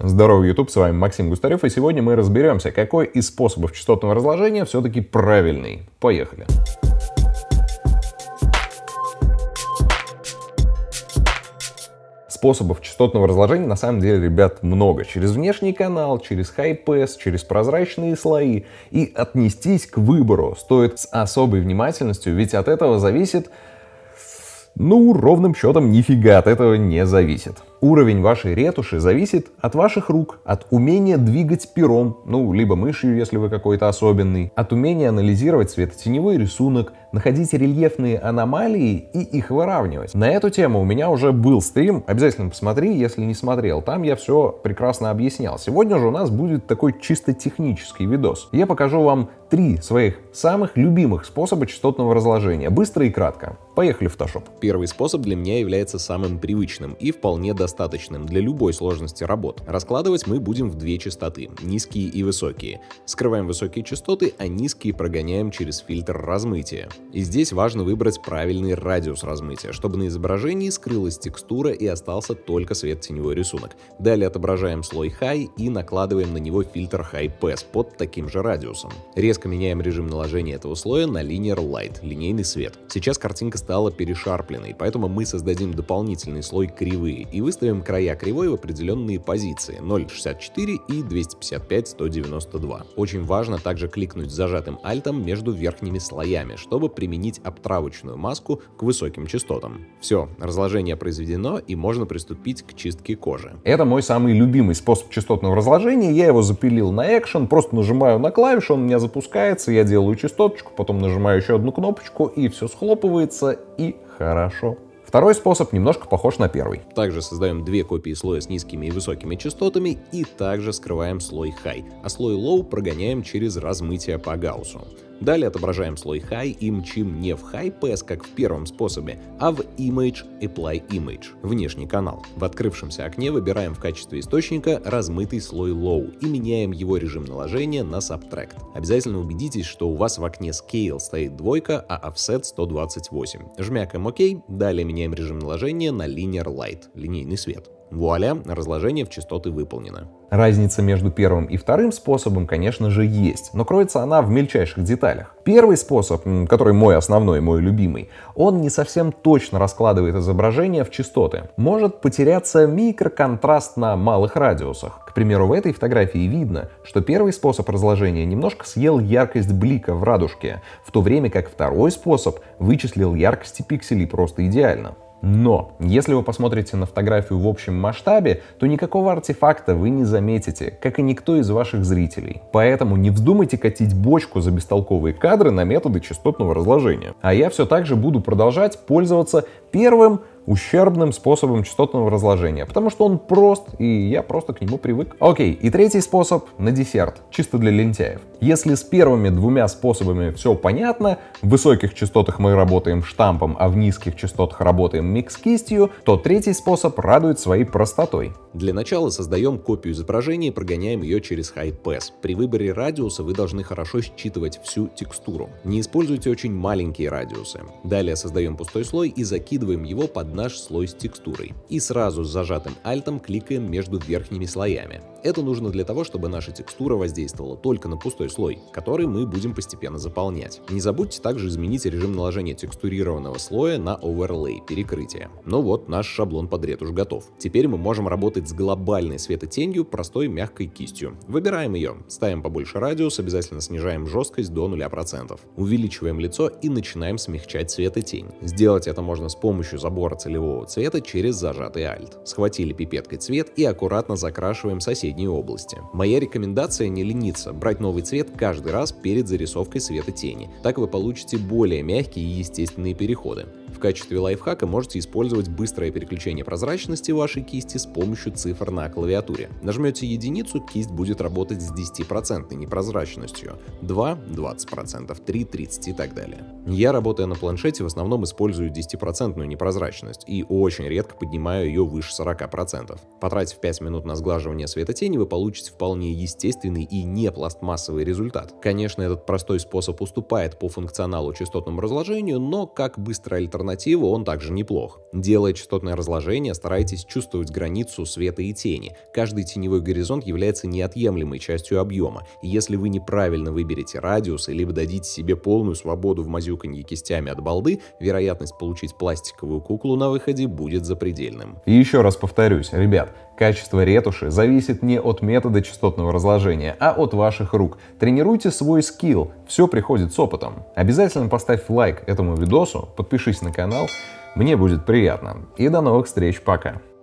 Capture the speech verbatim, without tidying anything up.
Здорово, YouTube, с вами Максим Густарев, и сегодня мы разберемся, какой из способов частотного разложения все-таки правильный. Поехали! Способов частотного разложения на самом деле, ребят, много. Через внешний канал, через хай-пэс, через прозрачные слои. И отнестись к выбору стоит с особой внимательностью, ведь от этого зависит... Ну, ровным счетом нифига от этого не зависит. Уровень вашей ретуши зависит от ваших рук, от умения двигать пером, ну, либо мышью, если вы какой-то особенный, от умения анализировать светотеневой рисунок, находить рельефные аномалии и их выравнивать. На эту тему у меня уже был стрим, обязательно посмотри, если не смотрел, там я все прекрасно объяснял. Сегодня же у нас будет такой чисто технический видос. Я покажу вам три своих самых любимых способа частотного разложения, быстро и кратко. Поехали в Photoshop. Первый способ для меня является самым привычным и вполне достаточным для любой сложности работ. Раскладывать мы будем в две частоты, низкие и высокие. Скрываем высокие частоты, а низкие прогоняем через фильтр размытия. И здесь важно выбрать правильный радиус размытия, чтобы на изображении скрылась текстура и остался только светотеневой рисунок. Далее отображаем слой High и накладываем на него фильтр High Pass под таким же радиусом. Резко меняем режим наложения этого слоя на Linear Light, линейный свет. Сейчас картинка стала перешарпленной, поэтому мы создадим дополнительный слой кривые и выставим края кривой в определенные позиции ноль шестьдесят четыре и двести пятьдесят пять сто девяносто два. Очень важно также кликнуть зажатым альтом между верхними слоями, чтобы применить обтравочную маску к высоким частотам. Все, разложение произведено и можно приступить к чистке кожи. Это мой самый любимый способ частотного разложения, я его запилил на Action, просто нажимаю на клавишу, он у меня запускается, я делаю частоточку, потом нажимаю еще одну кнопочку и все схлопывается и хорошо. Второй способ немножко похож на первый. Также создаем две копии слоя с низкими и высокими частотами и также скрываем слой High, а слой Low прогоняем через размытие по Гауссу. Далее отображаем слой High и мчим не в High Pass, как в первом способе, а в Image Apply Image, внешний канал. В открывшемся окне выбираем в качестве источника размытый слой Low и меняем его режим наложения на Subtract. Обязательно убедитесь, что у вас в окне Scale стоит двойка, а Offset сто двадцать восемь. Жмякаем ОК, далее меняем режим наложения на Linear Light, линейный свет. Вуаля, разложение в частоты выполнено. Разница между первым и вторым способом, конечно же, есть, но кроется она в мельчайших деталях. Первый способ, который мой основной, мой любимый, он не совсем точно раскладывает изображение в частоты. Может потеряться микроконтраст на малых радиусах. К примеру, в этой фотографии видно, что первый способ разложения немножко съел яркость блика в радужке, в то время как второй способ вычислил яркости пикселей просто идеально. Но, если вы посмотрите на фотографию в общем масштабе, то никакого артефакта вы не заметите, как и никто из ваших зрителей. Поэтому не вздумайте катить бочку за бестолковые кадры на методы частотного разложения. А я все так же буду продолжать пользоваться первым ущербным способом частотного разложения, потому что он прост, и я просто к нему привык. Окей, и третий способ на десерт, чисто для лентяев. Если с первыми двумя способами все понятно, в высоких частотах мы работаем штампом, а в низких частотах работаем микс-кистью, то третий способ радует своей простотой. Для начала создаем копию изображения и прогоняем ее через High Pass. При выборе радиуса вы должны хорошо считывать всю текстуру. Не используйте очень маленькие радиусы. Далее создаем пустой слой и закидываем его под наш слой с текстурой. И сразу с зажатым альтом кликаем между верхними слоями. Это нужно для того, чтобы наша текстура воздействовала только на пустой слой, который мы будем постепенно заполнять. Не забудьте также изменить режим наложения текстурированного слоя на Overlay, перекрытие. Ну вот, наш шаблон под ретушь готов. Теперь мы можем работать с глобальной светотенью простой мягкой кистью. Выбираем ее, ставим побольше радиус, обязательно снижаем жесткость до нуля процентов. Увеличиваем лицо и начинаем смягчать светотень. Сделать это можно с помощью забора целевого цвета через зажатый Alt. Схватили пипеткой цвет и аккуратно закрашиваем соседние области. Моя рекомендация не лениться, брать новый цвет каждый раз перед зарисовкой светотени. Так вы получите более мягкие и естественные переходы. В качестве лайфхака можете использовать быстрое переключение прозрачности вашей кисти с помощью цифр на клавиатуре. Нажмете единицу, кисть будет работать с десятипроцентной непрозрачностью, два — двадцать процентов, три — тридцать процентов и так далее. Я, работая на планшете, в основном использую десятипроцентную непрозрачность. освещенность и очень редко поднимаю ее выше сорока процентов. Потратив пять минут на сглаживание светотени, вы получите вполне естественный и не пластмассовый результат. Конечно, этот простой способ уступает по функционалу частотному разложению, но как быстрая альтернатива он также неплох. Делая частотное разложение, старайтесь чувствовать границу света и тени. Каждый теневой горизонт является неотъемлемой частью объема, и если вы неправильно выберете радиусы, либо дадите себе полную свободу в мазюканье кистями от балды, вероятность получить пластиковую куклу на выходе будет запредельным. И еще раз повторюсь, ребят, качество ретуши зависит не от метода частотного разложения, а от ваших рук. Тренируйте свой скилл, все приходит с опытом. Обязательно поставь лайк этому видосу, подпишись на канал, мне будет приятно. И до новых встреч, пока!